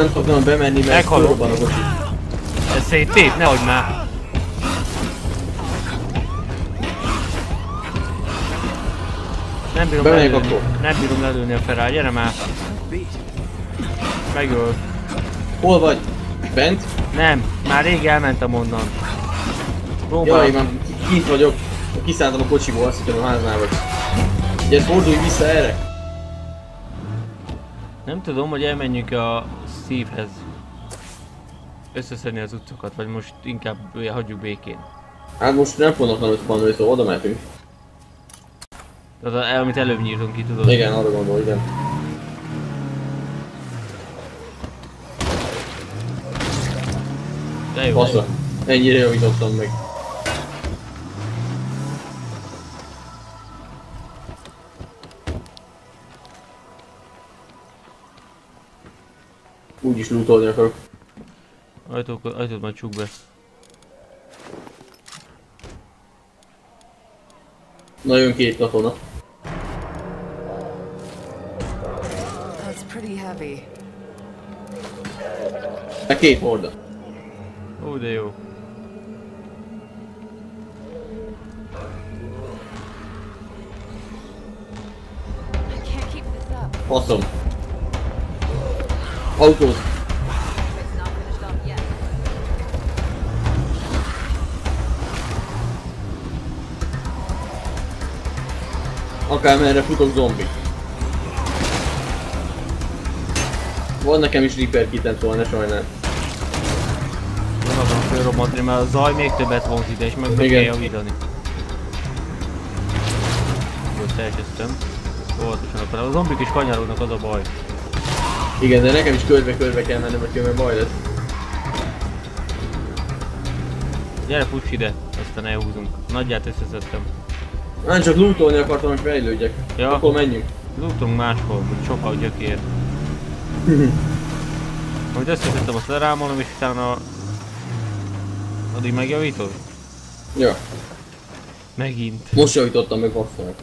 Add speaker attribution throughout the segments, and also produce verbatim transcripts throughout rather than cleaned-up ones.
Speaker 1: nem tudtam bemenni, mert fölrobban a kocsi.
Speaker 2: Ez széttép, ne hagyd már! Nem bírom lelőni, nem bírom lelőni a Ferrari, gyere már! Megöl.
Speaker 1: Hol vagy? Bent?
Speaker 2: Nem, már rég elmentem onnan. Próbálom.
Speaker 1: Jaj, már kint vagyok. Kiszálltam a kocsiból, azt hittem a háznál vagy. Gyere, fordulj vissza erre!
Speaker 2: Nem tudom, hogy elmenjünk a Stevehez. Összeszedni az utcokat, vagy most inkább hagyjuk békén.
Speaker 1: Hát most nem fognak nagyon spannolni, szóval oda mehetünk.
Speaker 2: Az, amit előbb nyírtunk ki, tudod?
Speaker 1: Igen, arra gondol, igen.
Speaker 2: De jó.
Speaker 1: Bassza, ennyire javítottam meg. Úgyis lootolni akarok.
Speaker 2: Ajtót, ajtót majd csukd be.
Speaker 1: Na jön két katona.
Speaker 3: That's pretty heavy.
Speaker 1: De két horda.
Speaker 2: Ó, de jó.
Speaker 3: I can't keep this up.
Speaker 1: Faszom. Autóz.
Speaker 3: It's not finished up yet.
Speaker 1: Akármerre futok, zombi. Van nekem is Reaper kitem, szóval ne sajnál.
Speaker 2: Nem akarom fölrobbantani, mert a zaj még többet vonz ide, és meg meg kell javítani. Jó, elkezdtem. Óvatosan akarom. A zombik is kanyarodnak, az a baj.
Speaker 1: Igen, de nekem is körbe-körbe kell mennem, mert különben baj lesz.
Speaker 2: Gyere, fuss ide, aztán elhúzunk. Nagyját összeszedtem.
Speaker 1: Nem csak lootolni akartam, hogy fejlődjek.
Speaker 2: Ja.
Speaker 1: Akkor menjünk.
Speaker 2: Lootunk máshol, hogy sokkal a gyökér. Majd összeszedtem, azt lerámolom, és utána... Addig megjavítod?
Speaker 1: Ja.
Speaker 2: Megint.
Speaker 1: Most javítottam meg basszal.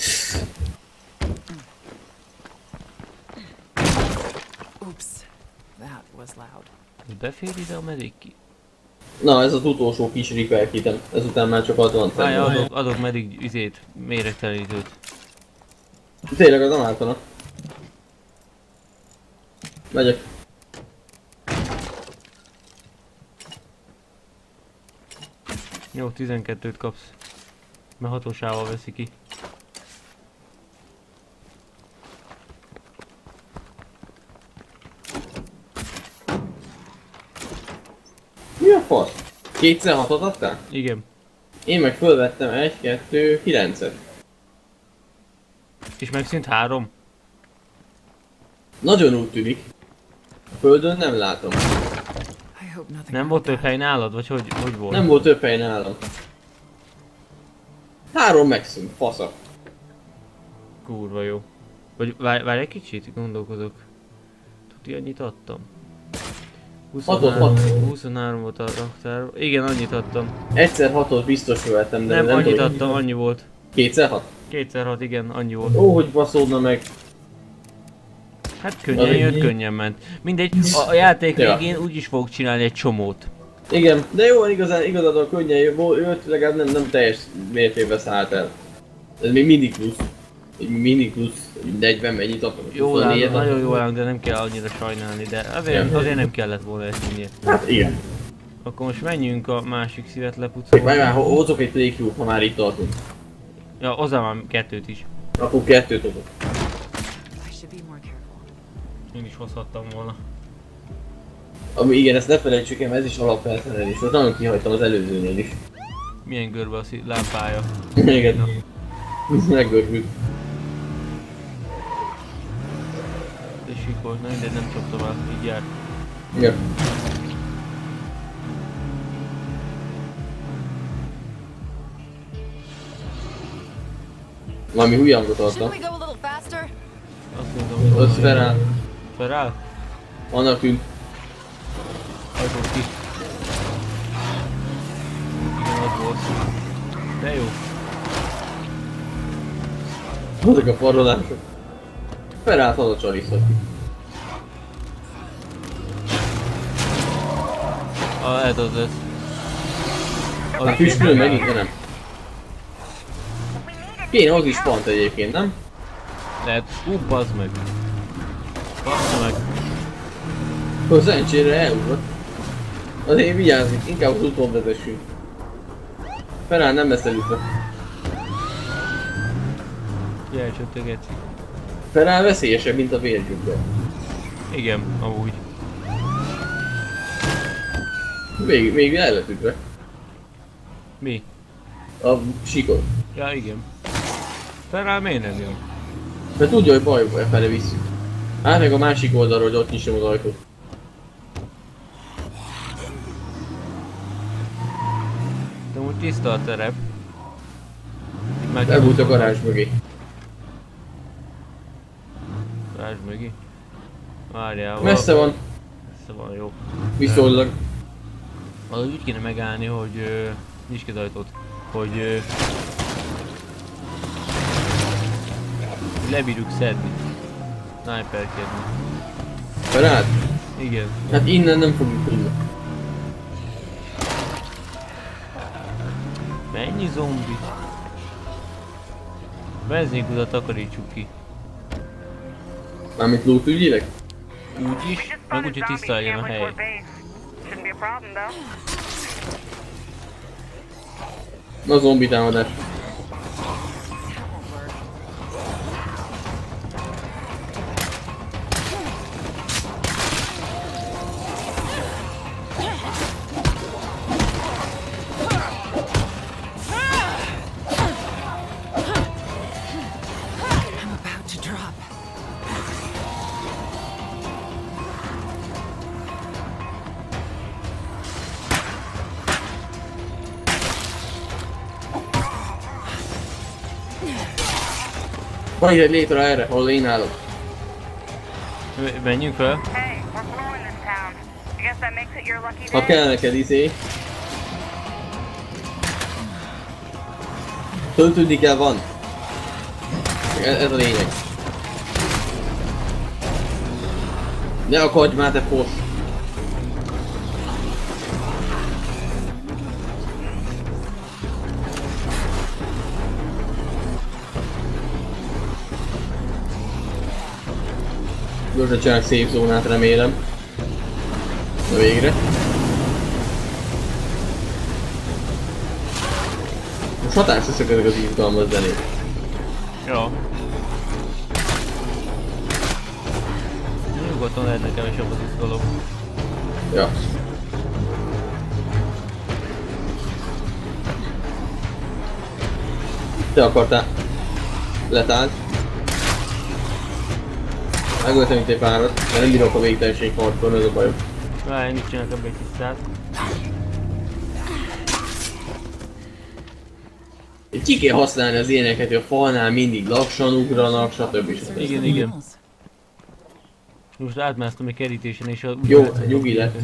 Speaker 3: Oops. That was loud.
Speaker 2: Befér ide a mediki?
Speaker 1: Na, ez az utolsó kis Reaper kitem. Ezután már csak hatvan
Speaker 2: Várj, adok, adok meddig izét, méregtelenítőt.
Speaker 1: Tényleg az nem ártana. Megyek.
Speaker 2: Jó, tizenkettőt kapsz. Mert hatósával veszi ki.
Speaker 1: Mi a fasz? kétszer hatot adtál?
Speaker 2: Igen.
Speaker 1: Én meg fölvettem egy, kettő, kilencet.
Speaker 2: És megszűnt három?
Speaker 1: Nagyon úgy tűnik. A földön nem látom.
Speaker 3: I hope nothing.
Speaker 2: Nem volt több hely nálad, vagy hogy, hogy volt?
Speaker 1: Nem volt több hely nálam. Három megszűnt, fasza.
Speaker 2: Kurva jó. Vagy várj, várj egy kicsit, gondolkozok. Tudja, annyit adtam? huszonhárom, huszonhárom volt a raktár. Igen, annyit adtam.
Speaker 1: Egyszer hatot biztos követtem, de
Speaker 2: Nem,
Speaker 1: nem,
Speaker 2: annyit
Speaker 1: tudom.
Speaker 2: adtam, annyi volt.
Speaker 1: Kétszer hat?
Speaker 2: Kétszer hat, igen, annyi volt.
Speaker 1: Ó, hogy baszódna meg.
Speaker 2: Hát könnyen jött, könnyen ment. Mindegy, a, a játék
Speaker 1: Ja.
Speaker 2: végén úgyis fogok csinálni egy csomót.
Speaker 1: Igen, de jó, igazán, igazán könnyen jött, legalább nem, nem teljes mértékben szállt el. Ez még mindig plusz. Mindig plusz, negyven mennyit adtam.
Speaker 2: Jó állunk, nagyon jó állunk, de nem kell annyira sajnálni, de azért,
Speaker 1: Ja.
Speaker 2: azért nem kellett volna ezt inni.
Speaker 1: Hát igen.
Speaker 2: Akkor most menjünk a másik szívet
Speaker 1: Várj
Speaker 2: lepucolni.
Speaker 1: már, hozok egy playthrough, ha már itt tartunk.
Speaker 2: Ja, hozzá már kettőt is.
Speaker 1: Akkor kettőt hozok.
Speaker 3: I should be more careful.
Speaker 2: Én is hozhattam volna.
Speaker 1: Ami igen, ezt ne felejtsük el, ez is alapfelszerelés. Most nagyon kihagytam az előzőnél is.
Speaker 2: Milyen görbe a szí- lámpája.
Speaker 1: Igen. Meggörbült.
Speaker 2: És sikolt, na mindegy, nem csaptam el, így jár.
Speaker 1: Igen. Valami hülye hangot
Speaker 3: Shouldn't
Speaker 1: adtam.
Speaker 3: we go a little faster?
Speaker 2: Azt mondom,
Speaker 1: Az Ferál.
Speaker 2: Feláll?
Speaker 1: Annak tűnt.
Speaker 2: Ajtót ki. Igen, az volt. De jó.
Speaker 1: Azok a farolások. Ferállt az a csaliszok.
Speaker 2: A, lehet az lesz.
Speaker 1: A füstről megint, de nem. Kéne az is pont egyébként, nem?
Speaker 2: Lehet. Ú, bazd meg. Bassza meg.
Speaker 1: Akkor szerencsére elugrott. Azért vigyázni, inkább az úton vezessünk. Ferál nem lesz elütve.
Speaker 2: Gyere csak te geci.
Speaker 1: Ferál veszélyesebb, mint a vérgyúkbe.
Speaker 2: Igen, amúgy.
Speaker 1: Még, még el lett ütve.
Speaker 2: Mi?
Speaker 1: A síkot.
Speaker 2: Ja, igen. Ferrari miért nem jön?
Speaker 1: Mert tudja, hogy baj, baj fele visszük. Hát meg a másik oldalról, hogy ott nyissam az ajtót.
Speaker 2: De úgy tiszta a terep.
Speaker 1: Elbújt a garázs mögé.
Speaker 2: Garázs mögé? Várjál.
Speaker 1: Messze van.
Speaker 2: Messze van, jó.
Speaker 1: Viszonylag.
Speaker 2: Valahogy úgy kéne megállni, hogy uh, nyisd ki az ajtót. Hogy uh, lebírjuk szedni. Sniperkedni.
Speaker 1: Rád?
Speaker 2: Igen.
Speaker 1: Hát innen nem fogjuk tudni.
Speaker 2: Mennyi zombi? Benzinkutat takarítsuk ki.
Speaker 1: Mármint loot ügyileg?
Speaker 2: Úgy is, meg úgy, hogy tiszta legyen a hely.
Speaker 1: Na zombi támadás.
Speaker 3: I'm about to drop.
Speaker 1: Van egy létre erre, ahol én állok.
Speaker 2: M- Menjünk fel.
Speaker 4: Hey, we're blowing this town. I guess that makes it your lucky
Speaker 1: Ha
Speaker 4: day.
Speaker 1: kell neked izé. Töltődni kell, van. Ez, ez a lényeg. Ne akadj már, te fos! Gyorsan csinálok szép zónát, remélem. Na végre. Most hatásosak ezek az izgalmas zenék.
Speaker 2: Ja. Nyugodtan lehetne kevesebb az izgalom.
Speaker 1: Ja. Te akartál. Letállt. Megöltem itt egy párat, de nem bírok a végtelenség harcon, ez a bajom.
Speaker 2: Várj, én is csinálok ebbe egy tisztát.
Speaker 1: Ki kell használni az ilyeneket, hogy a falnál mindig lassan ugranak, stb. stb.
Speaker 2: Igen, igen. Most átmásztam egy kerítésen és a...
Speaker 1: Jó, nyugi lett.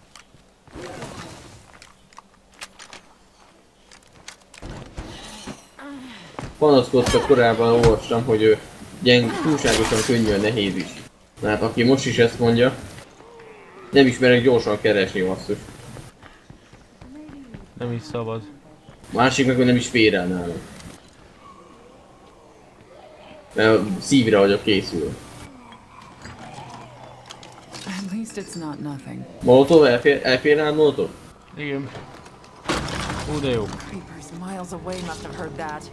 Speaker 1: Panaszkodtak korábban, olvastam, hogy ő gyeng, túlságosan könnyűen nehéz is. Na hát aki most is ezt mondja, nem ismerek gyorsan keresni basszus.
Speaker 2: Nem is szabad.
Speaker 1: Másik meg, hogy nem is fér el nálam. Mert szívre vagyok készülve.
Speaker 3: At least it's not nothing.
Speaker 1: Molotov? Elfér, elfér rád Molotov?
Speaker 2: Igen. Ó, de jó.
Speaker 3: Creepers miles away must have heard that.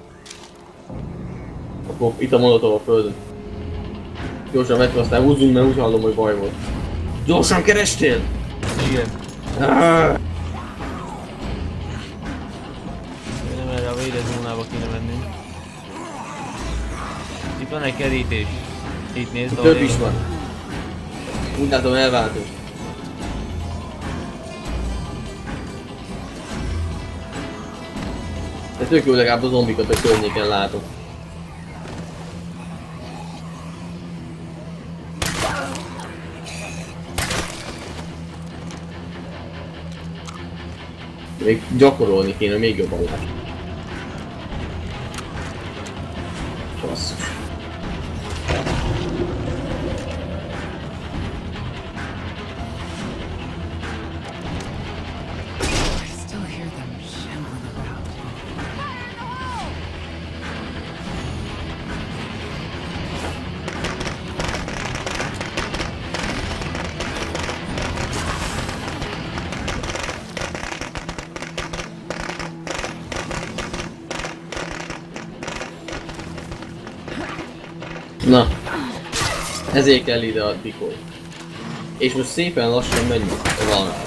Speaker 1: Akkor itt a Molotov a földön. Gyorsan vett, aztán húzzunk, mert úgy hallom, hogy baj volt. Gyorsan kerestél?
Speaker 2: Igen.
Speaker 1: Ah!
Speaker 2: Nem erre a védett zónába kéne mennünk. Itt van egy kerítés. Itt nézd, ahol
Speaker 1: Több is
Speaker 2: én-
Speaker 1: van. Úgy látom, elváltunk. De tök jó, legalább a zombikat a környéken látok. Még gyakorolni kéne, még jobban látni. Basszus. Na. Ezért kell ide a dikói. És most szépen lassan menjünk a valamára.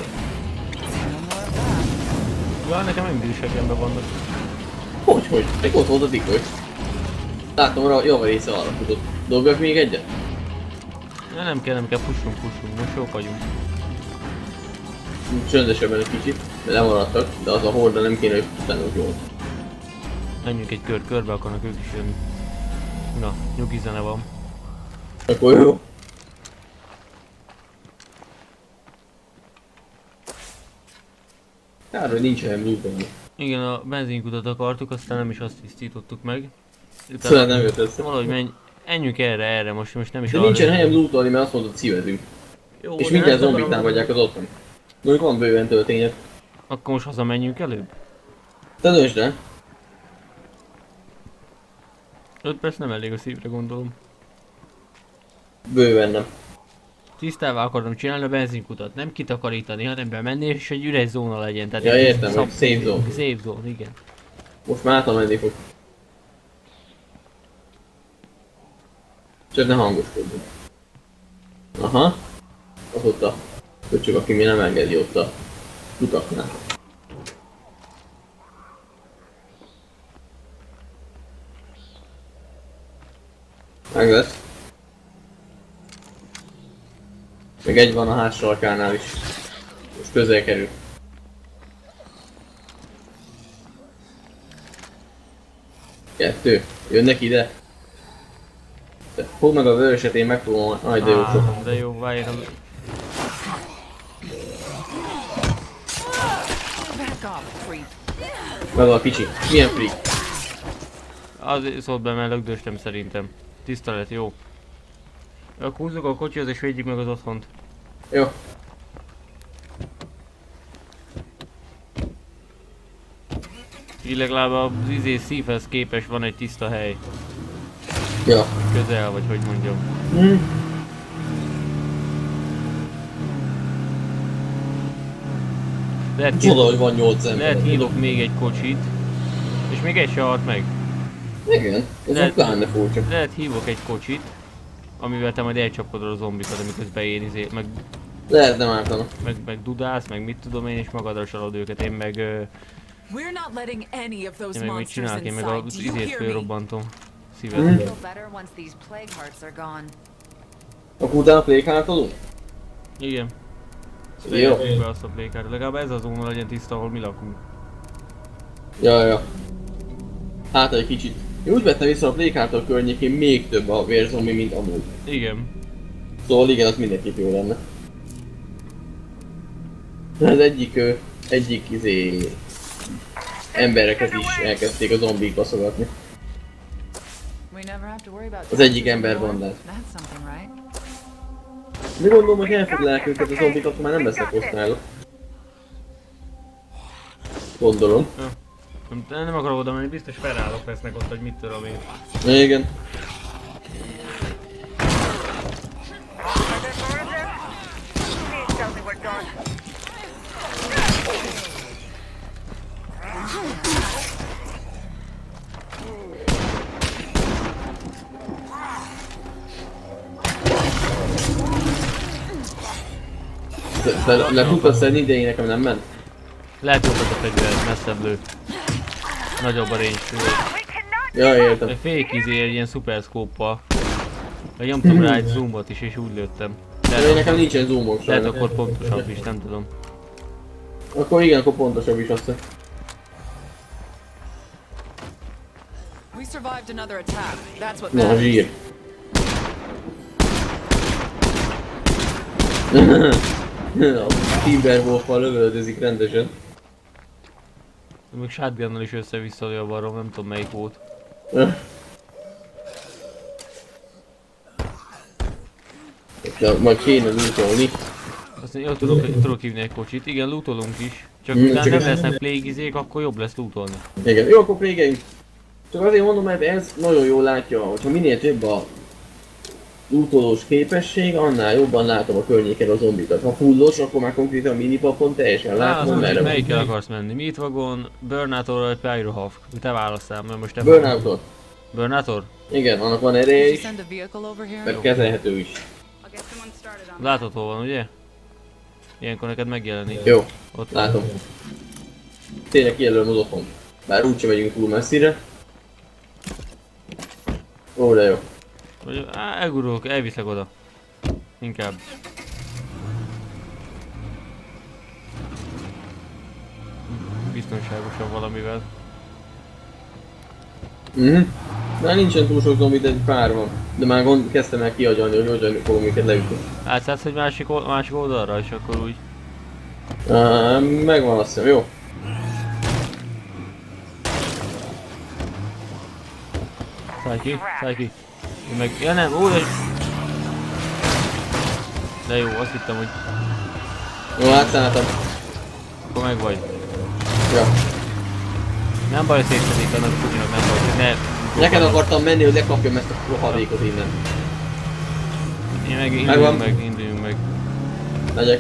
Speaker 2: Ja, nekem mindig is segemben vannak.
Speaker 1: Hogy, hogy? Még ott volt a dikói. Látom, a java része arra futott. Dobjak még egyet?
Speaker 2: Ja, nem kell, nem kell, pussunk, pussunk, most jók vagyunk.
Speaker 1: Csöndesebben egy kicsit, de lemaradtak, de az a horda nem kéne, hogy bennünk jól.
Speaker 2: Menjünk egy kör, körbe akarnak ők is jönni. Na, nyugi zene van.
Speaker 1: Akkor jó. Kár, hogy nincs helyen lootolni.
Speaker 2: Igen, a benzinkutat akartuk, aztán nem is azt tisztítottuk meg.
Speaker 1: Szóval nem jött össze.
Speaker 2: Valahogy menj, enjünk erre, erre, most, most nem is
Speaker 1: De
Speaker 2: arra-
Speaker 1: nincsen helyem lootolni, mert azt mondod, szívezünk.
Speaker 2: Jó,
Speaker 1: És
Speaker 2: de
Speaker 1: mindjárt
Speaker 2: nem
Speaker 1: zombik
Speaker 2: akarom-
Speaker 1: támadják az otthon. Mondjuk van bőven töltények.
Speaker 2: Akkor most hazamenjünk előbb?
Speaker 1: Te döntsd el.
Speaker 2: öt perc nem elég a szívre, gondolom.
Speaker 1: Bőven nem.
Speaker 2: Tisztává akarom csinálni a benzinkutat, nem kitakarítani, hanem bemenni és egy üres zóna legyen. Tehát
Speaker 1: Ja,
Speaker 2: egy
Speaker 1: értem,
Speaker 2: szap-
Speaker 1: hogy safe zone.
Speaker 2: Safe zone, igen.
Speaker 1: Most már átam menni fog. Csak ne hangoskodjunk. Aha. Az ott a köcsög, aki mi nem engedi ott a utaknál. Meg lesz. Még egy van a házsarkánál is. Most közel kerül. Kettő. Jönnek ide. Te fogd meg a vöröset, én megfogom. Aj, de jó sok.
Speaker 2: Á, de jó, várj,
Speaker 3: Back off, creep.
Speaker 1: Meg a kicsi. Milyen freak?
Speaker 2: az szólt be, mert lögdöstem szerintem. Tiszta lett, jó. Akkor húzzuk a kocsihoz és védjük meg az otthont.
Speaker 1: Jó.
Speaker 2: Így legalább az izé szívhez képest van egy tiszta hely.
Speaker 1: Ja.
Speaker 2: Közel, vagy hogy mondjam.
Speaker 1: Hm.
Speaker 2: Lehet,
Speaker 1: Csoda, hogy van nyolc ember.
Speaker 2: lehet hívok még egy kocsit. És még egy se halt meg.
Speaker 1: Igen, ez
Speaker 2: Lehet-
Speaker 1: a pláne furcsa.
Speaker 2: Lehet hívok egy kocsit, amivel te majd elcsapkodod a zombikat, amiközben én izé, meg,
Speaker 1: Lehet nem ártana.
Speaker 2: meg, meg dudálsz, meg mit tudom én, és magadra salod őket. Én meg, ö,
Speaker 3: We're not letting any of those
Speaker 2: én meg mit
Speaker 3: monsters
Speaker 2: csinálok, én meg
Speaker 3: inside.
Speaker 2: az
Speaker 3: Do you
Speaker 2: izét
Speaker 3: hear me?
Speaker 2: fölrobbantom. Szívet.
Speaker 1: Mhm.
Speaker 4: Feel better once these plague hearts are gone.
Speaker 1: Akkor utána plékhátolunk?
Speaker 2: Igen.
Speaker 1: Jó.
Speaker 2: Fejlesztjük be azt a plékára. Legalább ez a zóna legyen tiszta, ahol mi lakunk.
Speaker 1: Ja, ja. Hát egy kicsit. Én úgy vettem vissza a plékhától környékén még több a vérzombi, mint amúgy.
Speaker 2: Igen.
Speaker 1: Szóval igen, az mindenképp jó lenne. Az egyik, ö, egyik izé... embereket is elkezdték a zombik baszogatni.
Speaker 3: We never have to worry about
Speaker 1: Az egyik
Speaker 3: taxes
Speaker 1: ember
Speaker 3: anymore.
Speaker 1: bandát.
Speaker 3: That's something, right?
Speaker 1: De gondolom, hogy elfoglalják őket a zombik, akkor már nem lesznek osztályok. Gondolom.
Speaker 2: Nem, nem akarok oda menni, biztos felállok lesznek ott, hogy mit tudom én.
Speaker 1: Igen.
Speaker 4: Please tell me we're done.
Speaker 1: De, de le tudtad szedni, de én nekem nem ment.
Speaker 2: Lehet jobb az a fegyver, messzebb lő. Nagyobb a range.
Speaker 4: We cannot
Speaker 1: Ja, értem.
Speaker 2: Egy fék izé, egy ilyen szuperszkóppal. Vagy nyomtam rá egy zoomot is és úgy lőttem.
Speaker 1: De
Speaker 2: Lehet,
Speaker 1: nekem nincsen zoomok
Speaker 2: lehet
Speaker 1: sajnos.
Speaker 2: akkor pontosabb is, nem tudom.
Speaker 1: Akkor igen, akkor pontosabb is azt.
Speaker 3: We survived another attack. That's what
Speaker 1: Na,
Speaker 3: matters.
Speaker 1: zsír. A Timberwolf-val lövöldözik rendesen.
Speaker 2: Még shotgunnal is össze-vissza lő a barom, nem tudom melyik volt.
Speaker 1: De majd kéne lootolni.
Speaker 2: Azt mondja, jó, tudok, tudok hívni egy kocsit. Igen, lootolunk is. Csak
Speaker 1: Mm,
Speaker 2: utána
Speaker 1: csak
Speaker 2: nem
Speaker 1: ez-
Speaker 2: lesznek plague-izék, akkor jobb lesz lootolni.
Speaker 1: Igen, jó, akkor végeljünk. Csak azért mondom, mert ez nagyon jól látja, hogyha minél több a lootolós képesség, annál jobban látom a környéken a zombikat. Ha fullos, akkor már konkrétan a minipapon teljesen látom, hogy merre van.
Speaker 2: Melyikkel akarsz menni? Meat Wagon, Burnout-ról vagy Pyrohawk? Te válasszál, mert most te
Speaker 1: Burnout-ot.
Speaker 2: Burnator?
Speaker 1: Igen, annak van
Speaker 3: Did
Speaker 1: ereje
Speaker 3: you
Speaker 1: is,
Speaker 3: send a vehicle over here?
Speaker 1: meg kezelhető is.
Speaker 4: I'll get someone started on that.
Speaker 2: Látod hol van, ugye? Ilyenkor neked megjelenik.
Speaker 1: Jó,
Speaker 2: Ott
Speaker 1: látom. Tényleg kijelölöm az otthon. Bár úgyse megyünk túl messzire. Ó, de jó.
Speaker 2: Vagy, á, elgurulok, elviszek oda. Inkább. Biztonságosan valamivel.
Speaker 1: Mhm. Már nincsen túl sok zombi, de egy pár van. De már gond, kezdtem el kiagyalni, hogy hogyan fogom őket leütni.
Speaker 2: Átszállsz egy másik, ol- másik oldalra, és akkor úgy...
Speaker 1: Uh, megvan azt hiszem, jó?
Speaker 2: Szállj ki, szállj ki. Én meg... Ja nem, ó, de... De jó, azt hittem, hogy
Speaker 1: Jó, átszálltam.
Speaker 2: akkor meg vagy.
Speaker 1: Ja.
Speaker 2: Nem baj, szétszedik, annak Putyinak nem baj, hogy ne...
Speaker 1: Neked akartam menni, hogy lekapjam ezt a rohadékot innen.
Speaker 2: Én meg
Speaker 1: Megvan.
Speaker 2: induljunk meg, induljunk meg.
Speaker 1: Megyek.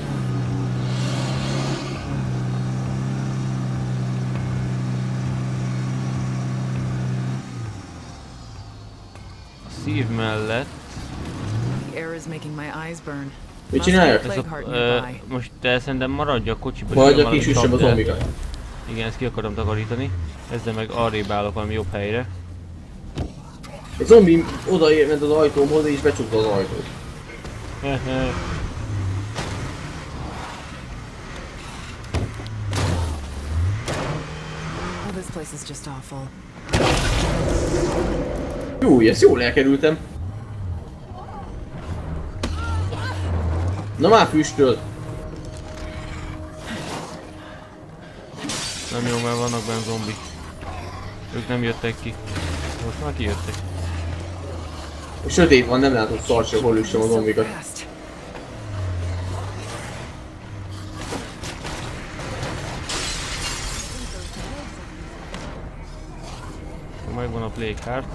Speaker 2: A szív mellett...
Speaker 3: The air is making my eyes burn.
Speaker 1: Mit
Speaker 3: Must be a
Speaker 1: csináljak?
Speaker 2: Ez
Speaker 3: plague
Speaker 2: a,
Speaker 3: heart
Speaker 2: ö,
Speaker 3: nearby.
Speaker 2: most te szerintem maradj a kocsiba.
Speaker 1: Majd
Speaker 2: nyilván
Speaker 1: a kis üssem a
Speaker 2: valami
Speaker 1: zombikat.
Speaker 2: tap, de- Igen, ezt ki akarom takarítani. Ezzel meg arrébb állok valami jobb helyre.
Speaker 1: A zombi odaér, ment az ajtómhoz és becsukta az ajtót.
Speaker 3: Oh, this place is just awful.
Speaker 1: Jó, ezt jól elkerültem. Na már füstöl.
Speaker 2: Nem jó, mert vannak benne zombik. Ők nem jöttek ki. Most már kijöttek.
Speaker 1: Sötét van, nem látok szart se, hol üssem a
Speaker 3: So
Speaker 1: zombikat.
Speaker 3: fast.
Speaker 2: Megvan a plague heart.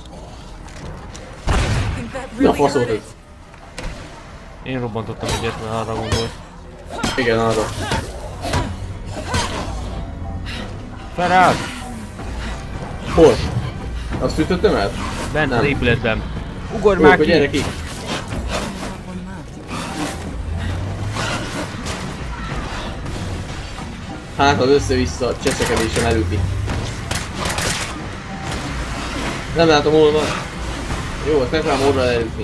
Speaker 3: I think that
Speaker 1: Mi a
Speaker 3: really
Speaker 1: fasz
Speaker 3: hurt
Speaker 1: volt
Speaker 3: it.
Speaker 1: ez?
Speaker 2: Én robbantottam egyet, mert arra gondolt.
Speaker 1: Igen, arra.
Speaker 2: Felállt!
Speaker 1: Hol? Azt ütöttem el?
Speaker 2: Bent
Speaker 1: Nem.
Speaker 2: az épületben. Ugorj
Speaker 1: Ó,
Speaker 2: már
Speaker 1: akkor
Speaker 2: ki!
Speaker 1: gyere ki!
Speaker 3: Not one left.
Speaker 1: Hát az össze-vissza cseszekedésen elüti. Nem látom hol van. Jó, azt megpróbálom orra elütni.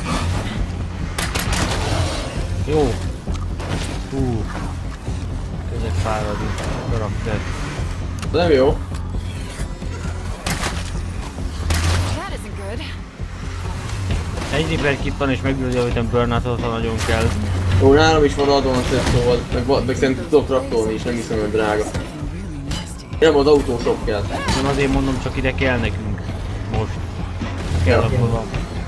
Speaker 2: Jó. Hú. Kezdek fáradni. Karakter.
Speaker 1: De nem jó.
Speaker 3: That isn't good.
Speaker 2: Egy Liberkit van és meggyőzi, hogy nem Burnatot, ha nagyon kell.
Speaker 1: Jó, nálam is van advanced, szóval meg, va- meg szerintem tudok traktolni is, nem hiszem, hogy drága.
Speaker 3: Really nasty.
Speaker 1: Nem, az autósok kell.
Speaker 2: Nem azért mondom, csak ide kell nekünk. Most. Kell,
Speaker 1: Ja.
Speaker 2: akkor van.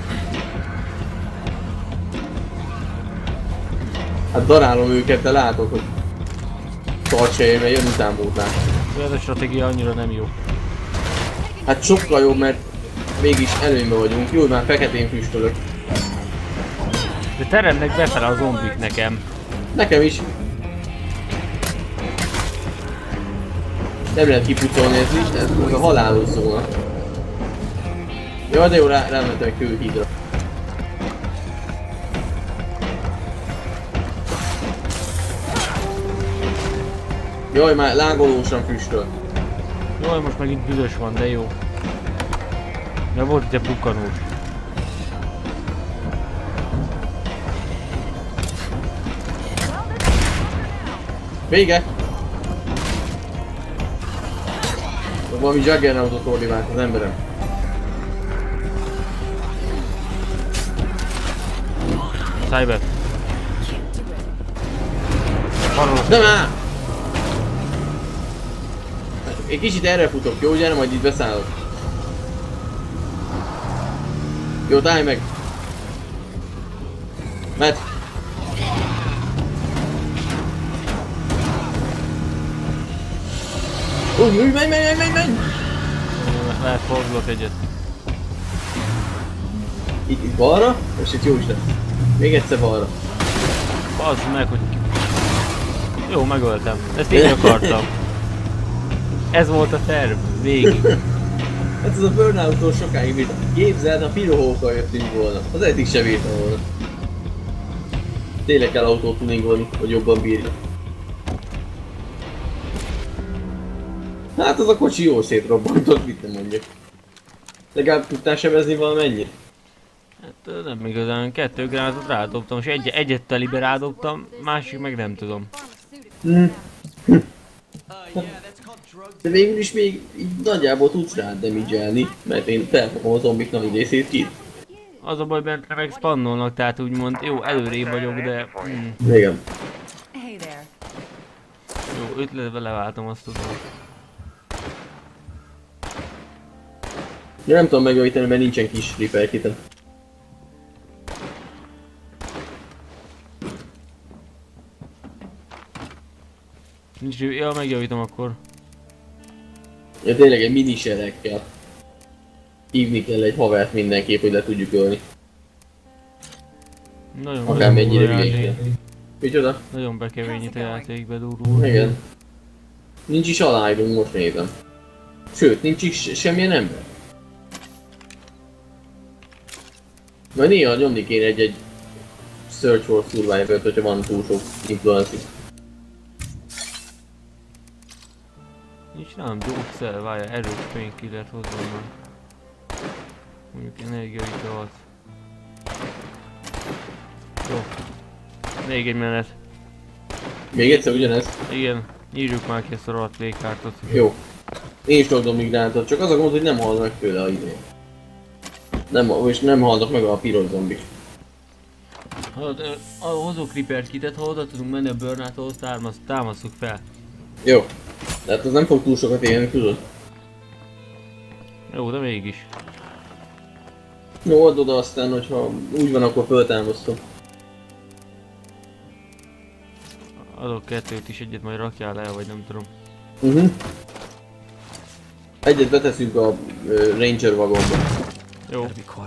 Speaker 1: Hát darálom őket, de látod, hogy tartsajé, mert jön utánbótlás.
Speaker 2: Ez a stratégia annyira nem jó.
Speaker 1: Hát sokkal jobb, mert mégis előnyben vagyunk. Jó, hogy már feketén füstölök.
Speaker 2: De teremnek befele a zombik nekem.
Speaker 1: Nekem is. Nem lehet kipucolni, ez, is, ez, ez a halálos zóna. Jó, de jó, rá, rámentem egy kőhídra. Jaj, már lángolósan füstöl.
Speaker 2: Jaj, most meg itt büdös van, de jó. De volt itt egy pukkanós.
Speaker 1: Vége! Valami Juggernautot ordivált az emberem.
Speaker 2: Szállj be! Harolos.
Speaker 1: Nem áll! Egy kicsit erre futok, jó? Gyere, majd itt beszállok. Jó, állj meg! Mert... Úgy, úgy, menj, menj, menj, menj, menj!
Speaker 2: Lehet fordulok egyet.
Speaker 1: Itt, itt balra, és itt jó is lesz. Még egyszer balra.
Speaker 2: Bazd meg, hogy... Jó, megöltem. Ezt én akartam. Ez volt a terv. Végig.
Speaker 1: Hát ez a burnout-tól sokáig bírt. Képzeld, a pirohókkal jöttünk volna. Az eddig se bírtam volna. Tényleg kell autót tuningolni, hogy jobban bírja. Hát az a kocsi jól szétrobbantott, mit nem mondjak. Legalább tudtál sebezni valamennyit?
Speaker 2: Hát nem igazán, kettő gránátot rádobtam, és egy, egyet telibe rádobtam, másik meg nem tudom.
Speaker 1: Hm. De végül is még így nagyjából tudsz rád damage-elni, mert én felfogom a zombik nagy részét ki.
Speaker 2: Az a baj, bent meg spannolnak, tehát úgymond jó, előrébb vagyok, de... Hmm,
Speaker 1: Igen.
Speaker 3: Hey there.
Speaker 2: jó, ötletbe leváltam, azt tudom.
Speaker 1: Ja, nem tudom megjavítani, mert nincsen kis repair kitem.
Speaker 2: Nincs, ja, megjavítom akkor.
Speaker 1: Ja, tényleg egy mini seregkel. Hívni kell egy havert mindenképp, hogy le tudjuk ölni.
Speaker 2: Nagyon
Speaker 1: Akármennyire
Speaker 2: durva
Speaker 1: hülyék.
Speaker 2: játék.
Speaker 1: Micsoda?
Speaker 2: Nagyon bekeményít a játékbe, durul.
Speaker 1: Igen. Nincs is aláírunk, most nézem. Sőt, nincs is semmilyen ember. Majd néha nyomni kéne egy-egy Search for Survivor-t, hogyha van túl sok influencer.
Speaker 2: Nincs nálam gyógyszer, várja, erős painkillert hozzam már. Mondjuk energiaitalat. Jó. Még egy menet.
Speaker 1: Még egyszer ugyanez.
Speaker 2: Igen, nyírjuk már ki ezt a rohadt végkártot.
Speaker 1: Jó. Én is tudok migránsot, csak az a gond, hogy nem halnak meg tőle a idő. Nem, és nem halnak meg a piros zombik.
Speaker 2: Hallod, a hozó creeper kitet, ha oda tudunk menni a burnouthoz, támasz, támaszuk fel.
Speaker 1: Jó. Tehát az nem fog túl sokat élni, tudod?
Speaker 2: Jó, de mégis.
Speaker 1: Jó, add oda aztán, hogyha úgy van, akkor föltámasztom.
Speaker 2: Adok kettőt is, egyet majd rakjál le, vagy nem tudom.
Speaker 1: Uh -huh. Egyet beteszünk a uh, Ranger vagonba.
Speaker 2: Jó.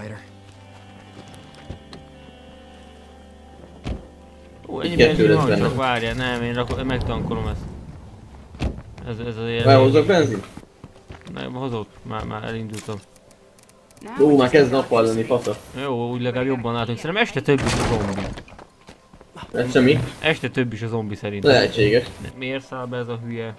Speaker 2: Ó, ennyi
Speaker 1: Kettő
Speaker 2: benzin
Speaker 1: lesz
Speaker 2: van,
Speaker 1: benne.
Speaker 2: csak várjál, nem, én rakok, megtankolom ezt. Ez, ez az ilyen...
Speaker 1: Elhozzak benzin?
Speaker 2: Nem, hozok, már, már elindultam.
Speaker 1: Ó, már kezd nappal lenni, fasza.
Speaker 2: Jó, úgy legalább jobban látunk, szerintem este több is a zombi.
Speaker 1: Ez semmi.
Speaker 2: Este több is a zombi szerintem.
Speaker 1: Lehetséges.
Speaker 2: De miért száll be ez a hülye?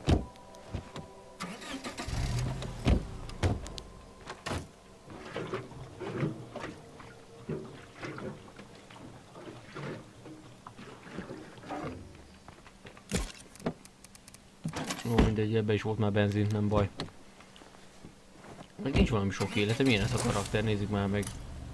Speaker 2: Jó, mindegy, ebbe is volt már benzin, nem baj. Meg nincs valami sok élete, milyen ez a karakter, nézzük már meg.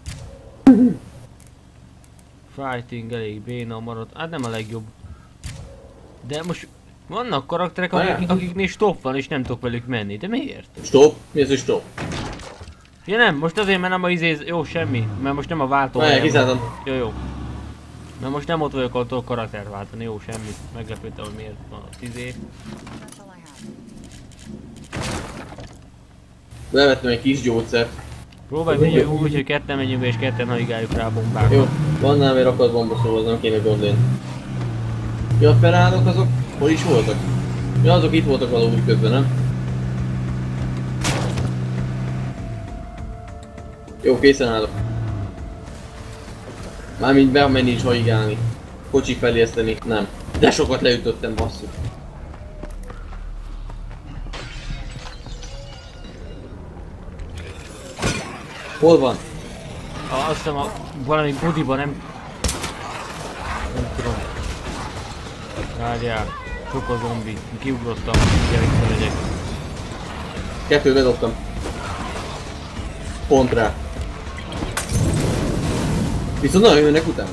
Speaker 2: Fighting elég béna maradt, hát nem a legjobb. De most vannak karakterek, akik, akiknél stop van és nem tudok velük menni, de miért?
Speaker 1: Stop? Mi az, hogy stop?
Speaker 2: Ja nem, most azért, mert nem a izé, jó semmi, mert most nem a váltó.
Speaker 1: Várjál, kiszálltam.
Speaker 2: Jó, jó. Mert most nem ott vagyok, ahol tudok karaktert váltani, jó semmi. Meglepődtem, hogy miért van a izé.
Speaker 1: Levettem egy kis gyógyszert.
Speaker 2: Próbálj menjünk úgy, hogy ketten menjünk be és ketten haigáljuk rá a bombákat.
Speaker 1: Jó, van nálam egy rakat bomba, szóval az nem kéne gondolni. Ja, a felállok azok hol is voltak? Ja, azok itt voltak valahogy közben, nem? Jó, készen állok. Mármint bemenni és haigálni. Kocsi felészteni, nem. De sokat leütöttem, basszuk. Hol van?
Speaker 2: Ah, azt hiszem a valami budiba nem... Nem tudom. Várjál, sok a zombi. Kiugrottam, mindjárt visszamegyek.
Speaker 1: Kettőt bedobtam. Pont rá. Viszont nagyon jönnek utána.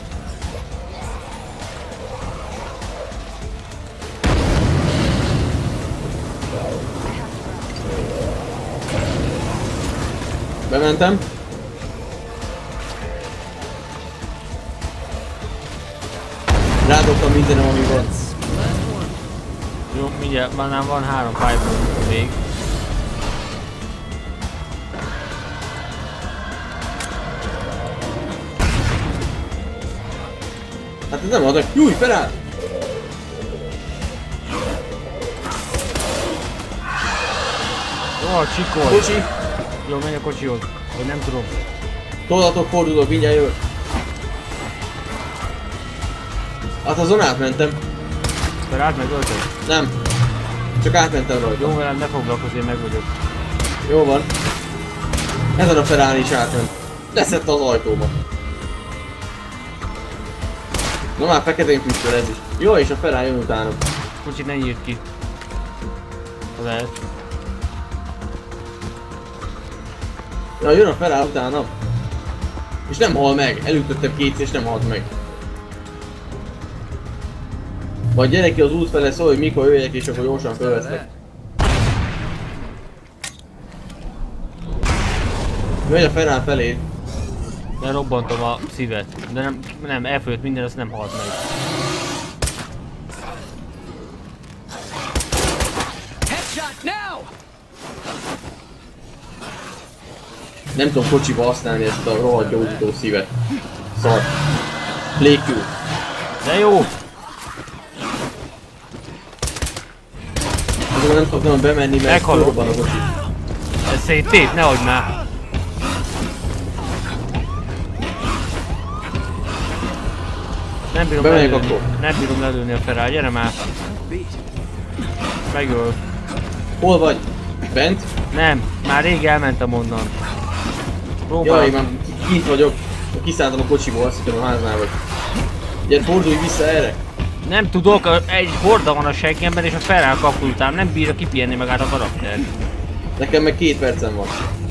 Speaker 1: Bementem. Rádobtam mindenem, ami van.
Speaker 2: Jó, mindjárt, már nem van három pipe még.
Speaker 1: Hát ez nem adok. Júj, feláll!
Speaker 2: Ó, oh, csikol!
Speaker 1: Kocsi!
Speaker 2: Jó, menj a kocsihoz. Vagy nem tudom.
Speaker 1: Tolatok, fordulok, mindjárt jövök. Hát azon átmentem.
Speaker 2: Te rád megölted?
Speaker 1: Nem. Csak átmentem rajta.
Speaker 2: Jó, velem ne foglalkozz, én meg vagyok.
Speaker 1: Jó van. Ezen a Ferrari is átment. Leszette az ajtómat. Na már feketén füstöl ez is. Jó, és a Ferrari jön utána.
Speaker 2: Kocsit ne nyírt ki. Ha lehet.
Speaker 1: Ja, jön a Ferrari utána. És nem hal meg. Elütöttem kétszer és nem halt meg. Vagy gyere ki az út fele, szól, hogy mikor jöjjek és akkor gyorsan fölvesztek. Megy a Ferrari felé.
Speaker 2: Lerobbantom a szívet. De nem, nem, elfogyott minden, azt nem halt meg.
Speaker 3: Headshot now!
Speaker 1: Nem tudom kocsiba használni ezt a rohadt gyógyító szívet. Szar. Lékül.
Speaker 2: De jó!
Speaker 1: Azonban nem tudtam bemenni, mert
Speaker 2: Meghalok.
Speaker 1: fölrobban a kocsi.
Speaker 2: Ez széttép, ne hagyd már! Nem bírom
Speaker 1: Bemegyek
Speaker 2: lelőni.
Speaker 1: akkor.
Speaker 2: Nem bírom lelőni a Ferrari, gyere már! Megöl.
Speaker 1: Hol vagy? Bent?
Speaker 2: Nem, már rég elmentem onnan. Próbál.
Speaker 1: Jaj, már kint vagyok. Kiszálltam a kocsiból, azt hittem a háznál vagy. Gyere, fordulj vissza erre.
Speaker 2: Nem tudok, a- egy horda van a seggemben és a Ferrari kapul után, nem bírja kipihenni magát a karakter.
Speaker 1: Nekem meg két percem van.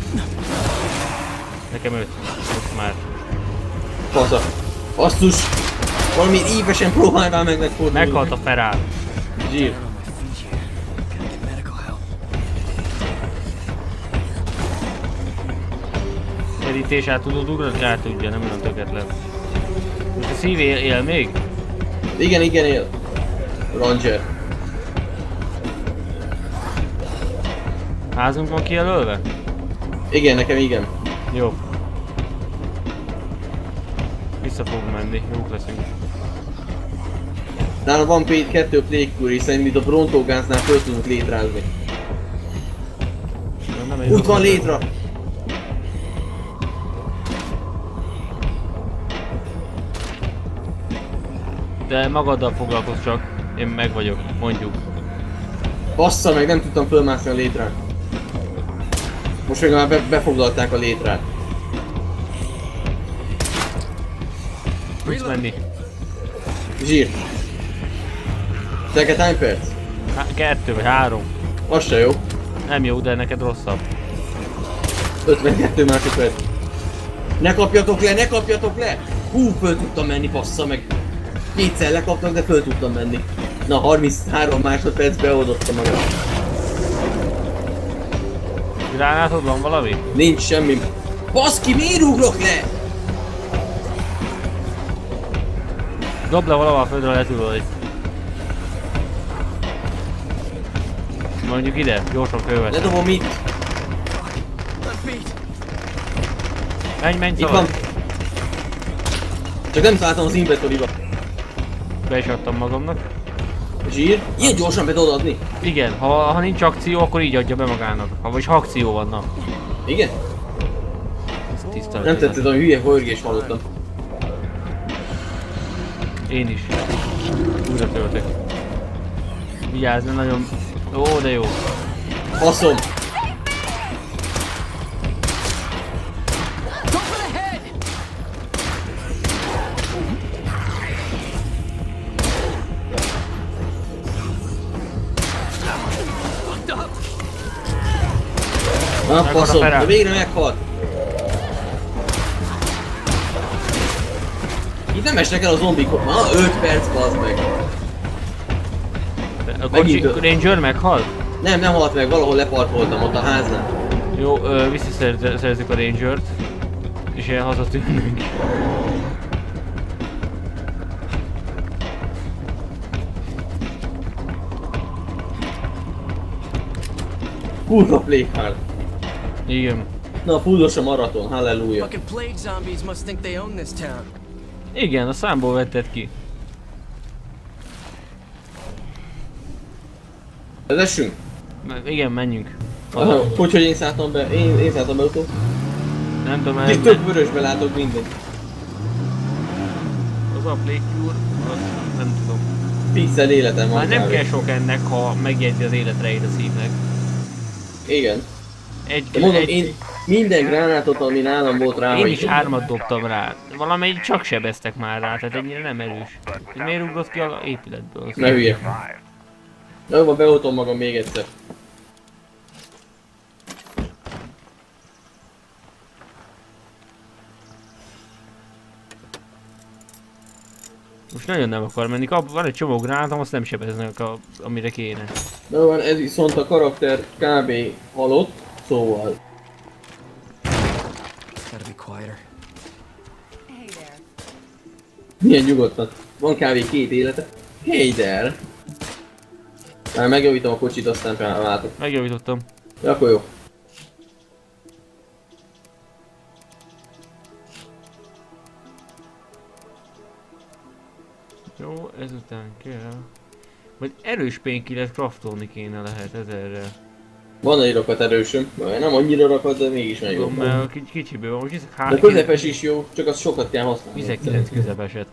Speaker 2: Nekem öt. Most már.
Speaker 1: Fasza. Basszus! Valami ívesen próbálnál meg megfordulni.
Speaker 2: Meghalt a Ferrari.
Speaker 1: Zsír.
Speaker 2: Kerítés át tudod ugrani? Át tudja, nem olyan tökéletlen. Most a szív él, él még?
Speaker 1: Igen, igen, él. Ranger.
Speaker 2: Házunk van kijelölve?
Speaker 1: Igen, nekem igen.
Speaker 2: Jó. Vissza fogunk menni, jók leszünk.
Speaker 1: Nálam van pé kettő Plague szerintem itt a Brontógáznál föl tudunk létrázni.
Speaker 2: Nem, nem egy
Speaker 1: Út van
Speaker 2: rossz
Speaker 1: létra!
Speaker 2: De magaddal foglalkozz csak. Én meg vagyok, mondjuk.
Speaker 1: Bassza meg, nem tudtam fölmászni a létrán. Most még már be befoglalták a létrát.
Speaker 2: Tudsz menni.
Speaker 1: Zsír. Neked hány perc?
Speaker 2: Há kettő vagy három.
Speaker 1: Az se jó.
Speaker 2: Nem jó, de neked rosszabb.
Speaker 1: ötvenkettő másodperc. Ne kapjatok le, ne kapjatok le! Hú, föl tudtam menni, bassza meg. Kétszer lekaptak, de föl tudtam menni. Na, harminchárom másodperc beoldottam magam.
Speaker 2: Gránátod van valami?
Speaker 1: Nincs semmi. Baszki, miért ugrok le?
Speaker 2: Dob le valahol a földre, le tudod. Mondjuk ide, gyorsan
Speaker 1: Ne
Speaker 2: fölveszem.
Speaker 1: dobom itt.
Speaker 2: Menj, menj,
Speaker 1: Itt
Speaker 2: szabad.
Speaker 1: van. Csak nem találtam az inventory-ba.
Speaker 2: Be is adtam magamnak.
Speaker 1: Zsír. Ilyen gyorsan be tudod adni?
Speaker 2: Igen, ha, ha nincs akció, akkor így adja be magának. Ha vagyis ha akció van, na.
Speaker 1: Igen?
Speaker 2: Ez tiszta.
Speaker 1: Nem tetszett, hogy hülye hörgés hallottam.
Speaker 2: Én is. Újra töltök. Vigyázz, ne nagyon... Ó, de jó.
Speaker 1: Faszom.
Speaker 3: Go for the head! Fucked up!
Speaker 1: Na, faszom.
Speaker 2: Ferrari.
Speaker 1: De végre meghalt. Itt nem esnek el a zombikok. Na, öt perc, bazd meg.
Speaker 2: A
Speaker 1: Megint
Speaker 2: kocsi,
Speaker 1: ö-
Speaker 2: Ranger meghalt?
Speaker 1: Nem, nem halt meg, valahol leparkoltam ott a háznál.
Speaker 2: Jó, ö, visszaszerezzük a Rangert. És ilyen hazatűnünk.
Speaker 1: Kurva Plague Hard.
Speaker 2: Igen.
Speaker 1: Na, fullos a maraton, halleluja.
Speaker 5: Fucking plague zombies must think they own this town.
Speaker 2: Igen, a számból vetted ki.
Speaker 1: Vezessünk?
Speaker 2: Igen, menjünk.
Speaker 1: Aha, hogy, hogy én szálltam be, én, én szálltam be utó.
Speaker 2: Nem tudom,
Speaker 1: Kis
Speaker 2: el,
Speaker 1: tök vörösbe látok mindent.
Speaker 2: az a Plague Cure, az nem tudom.
Speaker 1: Tízszer életem van.
Speaker 2: Már nem
Speaker 1: kb.
Speaker 2: kell sok ennek, ha megjegyzi az életrejét a szívnek.
Speaker 1: Igen.
Speaker 2: Egy,
Speaker 1: De mondom,
Speaker 2: egy,
Speaker 1: én minden gránátot, ami nálam volt rá,
Speaker 2: én is hármat dobtam rá. Valamelyik csak sebeztek már rá, tehát ennyire nem erős. Miért ugrott ki az épületből?
Speaker 1: Ne hülye. Jó, van, beoltom magam még egyszer.
Speaker 2: Most nagyon nem akar menni, kap, van egy csomó gránátom, azt nem sebeznek, a, amire kéne.
Speaker 1: De van, ez viszont a karakter kb. Halott, szóval.
Speaker 5: Gotta be quieter.
Speaker 3: Hey there.
Speaker 1: Milyen nyugodtan. Van kb. Két élete. Hey there! Már megjavítom a kocsit, aztán látok.
Speaker 2: Megjavítottam.
Speaker 1: Ja, akkor jó.
Speaker 2: Jó, ezután kell. Vagy erős painkillert craftolni kéne lehet ezerre.
Speaker 1: Van egy rakat erősöm, nem annyira rakat, de mégis nagyon jó.
Speaker 2: Tudom, mert a kics kicsiből van, most hiszek
Speaker 1: De
Speaker 2: há...
Speaker 1: közepes is jó, csak azt sokat kell használni.
Speaker 2: Vizek kilenc közepeset.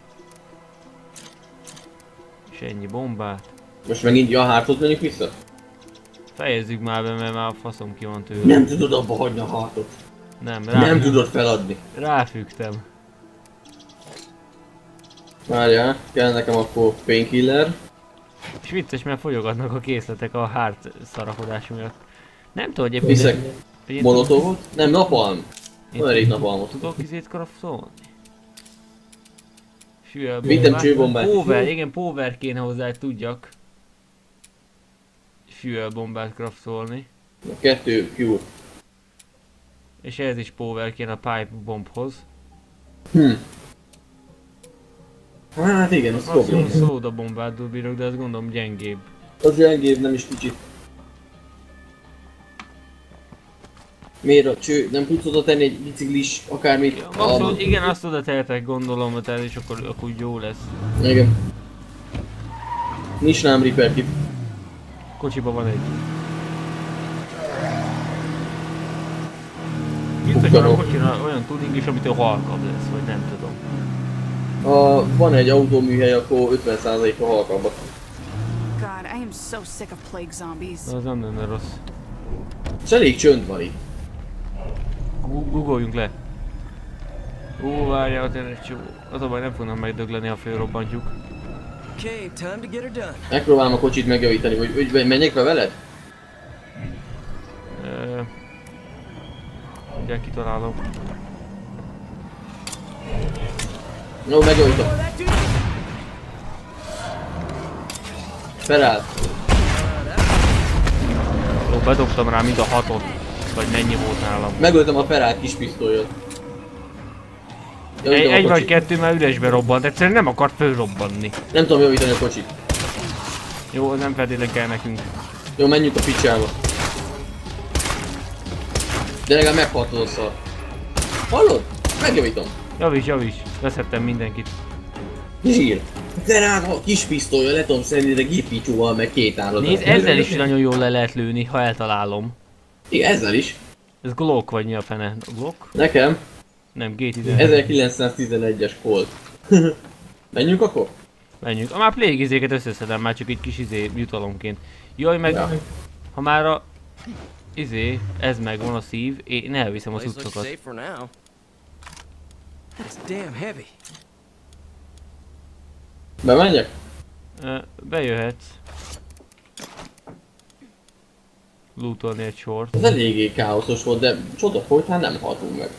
Speaker 2: És ennyi bombát.
Speaker 1: Most megint ja, hártot menjünk vissza?
Speaker 2: Fejezzük már be, mert már a faszom ki van tőle.
Speaker 1: Nem tudod abba hagyni a hártot.
Speaker 2: Nem, rá,
Speaker 1: Nem tudod feladni.
Speaker 2: ráfügtem.
Speaker 1: Várjál, kell nekem akkor painkiller.
Speaker 2: És vicces, mert fogyogatnak a készletek a hárt szarakodás miatt. Nem tudom, hogy
Speaker 1: Viszek
Speaker 2: hogy én
Speaker 1: molotovot? Nem, napalm.
Speaker 2: Én
Speaker 1: Van elég napalmot.
Speaker 2: tudok izét craftolni? Fuel
Speaker 1: Vittem
Speaker 2: bombát.
Speaker 1: csőbombát.
Speaker 2: Power, igen, power kéne hozzá, hogy tudjak. Fuel bombát craftolni.
Speaker 1: A kettő cure.
Speaker 2: És ez is power kéne a pipe bombhoz.
Speaker 1: Hm. Hát igen, az
Speaker 2: Azt jó
Speaker 1: goblin.
Speaker 2: szóda bombát bírok, de azt gondolom gyengébb.
Speaker 1: Az gyengébb, nem is kicsit. Miért a cső? Nem tudsz oda tenni egy biciklis, akármit?
Speaker 2: Ja, abszolút, igen, azt oda tehetek, gondolom, hogy és akkor, akkor úgy jó lesz.
Speaker 1: Igen. Nincs nám repair kit.
Speaker 2: Kocsiba van egy. Biztos van a kocsira olyan tuning is, amitől halkabb lesz, vagy nem tudom.
Speaker 1: Ha van egy autóműhely, akkor ötven százaléka halkabbak.
Speaker 3: God, I am so sick of plague zombies.
Speaker 2: De az nem lenne rossz.
Speaker 1: És elég csönd van itt.
Speaker 2: Gu- Googoljunk le. Ó, várjál, ott egy csomó. Az a baj, nem fognak megdögleni, ha fölrobbantjuk.
Speaker 5: Okay, time to get her done.
Speaker 1: Megpróbálom a kocsit megjavítani, hogy, hogy menjek be veled?
Speaker 2: Ö... Mindjárt kitalálom.
Speaker 1: Jó, megjavítom. Felállt.
Speaker 2: Ó, bedobtam rá mind a hatot. Vagy mennyi volt nálam.
Speaker 1: Megöltem a Ferát kis pisztolyot.
Speaker 2: Egy,
Speaker 1: Javítom a
Speaker 2: egy vagy
Speaker 1: kocsit.
Speaker 2: kettő már üresbe robbant, egyszerűen nem akart fölrobbanni.
Speaker 1: Nem tudom javítani a kocsit.
Speaker 2: Jó, az nem feltétlenül kell nekünk.
Speaker 1: Jó, menjünk a picsába. De legalább meghaltod a szar. Hallod? Megjavítom.
Speaker 2: Javíts, javíts, leszettem mindenkit.
Speaker 1: Zsír. Ferát a kis pisztolya, le tudom szedni, de géppicsóval meg két árat.
Speaker 2: Nézd, ezzel is nagyon jól le lehet lőni, ha eltalálom.
Speaker 1: Igen, ezzel is.
Speaker 2: Ez Glock vagy mi a fene? Glock?
Speaker 1: Nekem
Speaker 2: Nem, G tizenöt.
Speaker 1: ezerkilencszáztizenegyes Colt. Menjünk akkor?
Speaker 2: Menjünk. Ah, már plégizéket összeszedem, már csak egy kis izé jutalomként. Jaj, meg
Speaker 1: Ja.
Speaker 2: ha már a izé, ez megvan a szív, én elviszem a
Speaker 5: Place looks
Speaker 2: cuccokat.
Speaker 5: safe for now. That's damn heavy.
Speaker 1: Bemenjek?
Speaker 2: Ö, Bejöhetsz. Lootolni egy sort.
Speaker 1: Ez eléggé káoszos volt, de csoda folytán nem haltunk meg.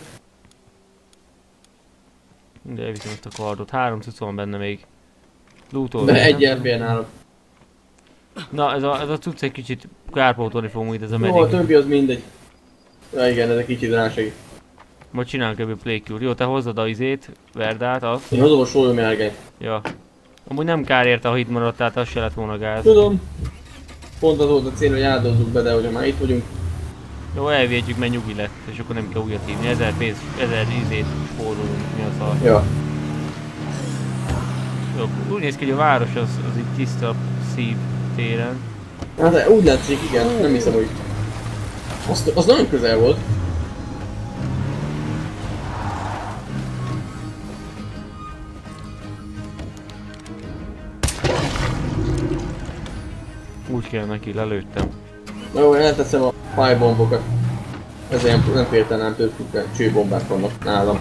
Speaker 2: De elviszem ezt a kardot. Három cucc van benne még. Lootolni.
Speaker 1: De
Speaker 2: nem?
Speaker 1: egy er pé nálok.
Speaker 2: Na, ez a, ez a cucc egy kicsit kárpótolni fogunk itt, ez a
Speaker 1: Jó, a
Speaker 2: medic.
Speaker 1: többi az mindegy. Ja igen, ez egy kicsit rásegít.
Speaker 2: Majd csinálunk ebből play cure. Jó, te hozzad a izét, verdát, azt.
Speaker 1: Én hozom a sólyomjárgányt.
Speaker 2: Ja. Amúgy nem kár érte, ha itt maradt, tehát az se lett volna gáz.
Speaker 1: Tudom. Pont az volt a cél, hogy áldozzuk be, de hogyha már itt vagyunk.
Speaker 2: Jó, elvédjük, mert nyugi lett, és akkor nem kell újat hívni. Ezer pénz, ezer izét spórolunk, mi a szar.
Speaker 1: Ja.
Speaker 2: Jó, úgy néz ki, hogy a város az, az itt tiszta szív téren.
Speaker 1: Hát úgy látszik, igen, nem hiszem, hogy... Az, az nagyon közel volt.
Speaker 2: Úgy kell neki, lelőttem.
Speaker 1: Jó, elteszem a fájbombokat. Ezért nem féltenám tőlük, csőbombák vannak nálam.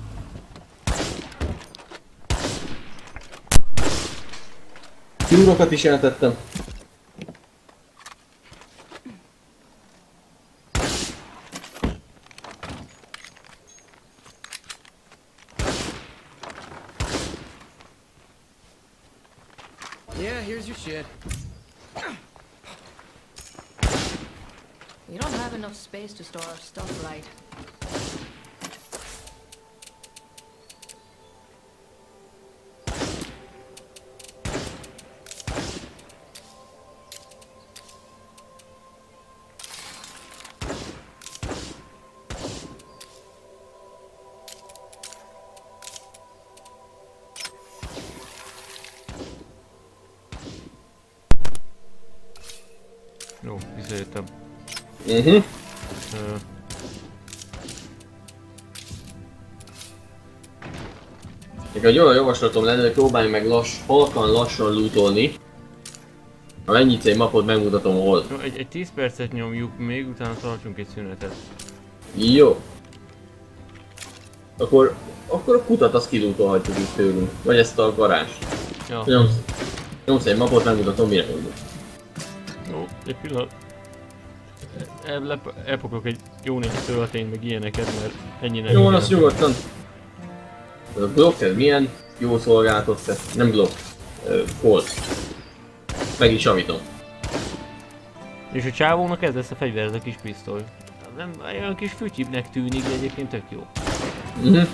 Speaker 1: Kiúrokat is eltettem.
Speaker 5: Yeah, here's your shit.
Speaker 6: We don't have enough space to store our stuff right.
Speaker 2: Jó, visszajöttem.
Speaker 1: Mhm. Uh-huh. Egy olyan javaslatom lenne, hogy próbálj meg lass, halkan lassan lootolni. Ha mennyit egy mapot megmutatom hol.
Speaker 2: Jó, egy, egy tíz percet nyomjuk még, utána tartsunk egy szünetet.
Speaker 1: Jó. Akkor, akkor a kutat azt kilootolhatjuk itt tőlünk. Vagy ezt a garást.
Speaker 2: Ja.
Speaker 1: Nyomsz, nyomsz egy mapot, megmutatom mire mondjuk.
Speaker 2: Jó, egy pillanat. Elpakolok egy jó négy töltényt, meg ilyeneket, mert ennyi nem.
Speaker 1: Jó van, azt nyugodtan. Ez a Glock, ez milyen jó szolgáltott, ez nem Glock. Uh, Colt. Meg is javítom.
Speaker 2: És a csávónak ez lesz a fegyver, ez a kis pisztoly. Nem olyan kis fütyibnek tűnik, de egyébként tök jó.
Speaker 1: Mhm. Uh-huh.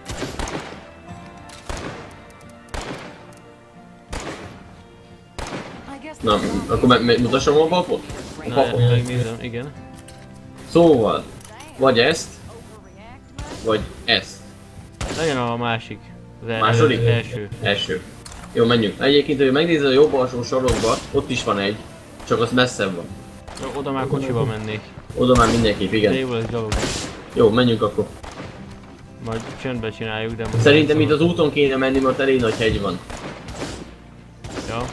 Speaker 1: Na, akkor mutassam a papot? A
Speaker 2: Na,
Speaker 1: papot.
Speaker 2: megnézem, igen.
Speaker 1: Szóval, vagy ezt, vagy ezt.
Speaker 2: Legyen a másik. Az el,
Speaker 1: Második?
Speaker 2: Az első.
Speaker 1: Első. Jó, menjünk. Egyébként, hogy megnézed a jobb alsó sarokba, ott is van egy, csak az messzebb van.
Speaker 2: Jó, oda már kocsival mennék.
Speaker 1: Oda már mindenképp,
Speaker 2: De
Speaker 1: igen.
Speaker 2: jó lesz gyalog.
Speaker 1: Jó, menjünk akkor.
Speaker 2: Majd csöndbe csináljuk, de... most
Speaker 1: Szerintem
Speaker 2: nem
Speaker 1: itt az úton kéne menni, mert elég nagy hegy van.
Speaker 2: Ja.